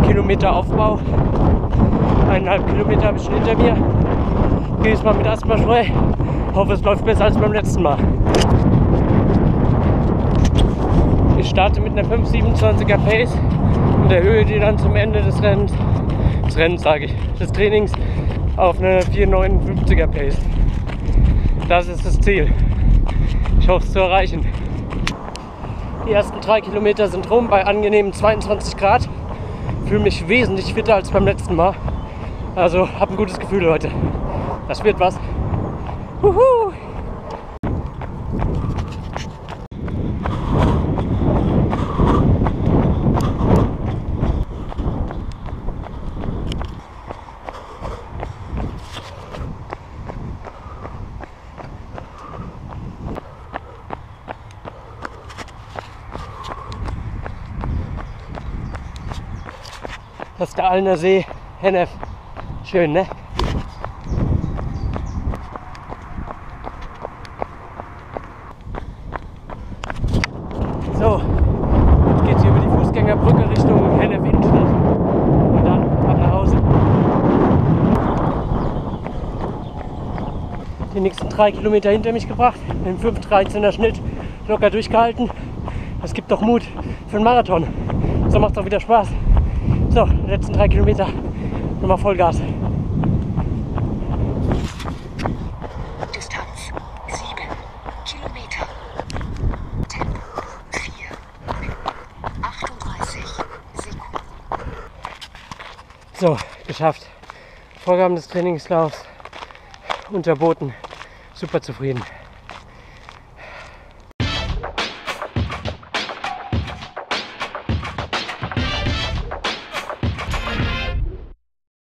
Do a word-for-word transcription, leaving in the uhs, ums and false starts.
Kilometer Aufbau. Eineinhalb Kilometer habe ich schon hinter mir. Gehe jetzt mal mit Asthma-Spray. Hoffe, es läuft besser als beim letzten Mal. Ich starte mit einer fünf siebenundzwanziger Pace und erhöhe die dann zum Ende des Rennens, des Rennens sage ich, des Trainings auf eine vier neunundfünfziger Pace. Das ist das Ziel. Ich hoffe es zu erreichen. Die ersten drei Kilometer sind rum bei angenehmen zweiundzwanzig Grad. Fühle mich wesentlich fitter als beim letzten Mal. Also habe ein gutes Gefühl heute. Das wird was. Wuhu! Das ist der Allner See, Hennef. Schön, ne? So, jetzt geht's hier über die Fußgängerbrücke Richtung Hennef Innenstadt. Und dann ab nach Hause. Die nächsten drei Kilometer hinter mich gebracht. Im fünf dreizehner Schnitt locker durchgehalten. Das gibt doch Mut für einen Marathon. So macht's auch wieder Spaß. So, die letzten drei Kilometer, nochmal Vollgas. Distanz sieben Kilometer. Tempo vier. achtunddreißig Sekunden. So, geschafft. Vorgaben des Trainingslaufs unterboten. Super zufrieden.